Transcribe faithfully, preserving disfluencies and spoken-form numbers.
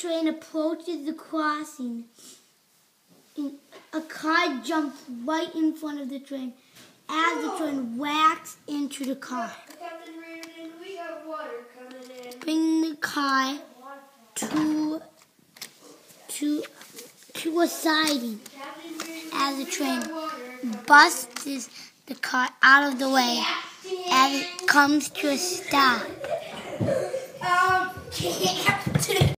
train approaches the crossing, a car jumps right in front of the train as the train whacks into the car. Captain Reardon, we have water coming in. Bring the car to to to a siding as the train busts the car out of the way as it comes to a stop. Um, Captain.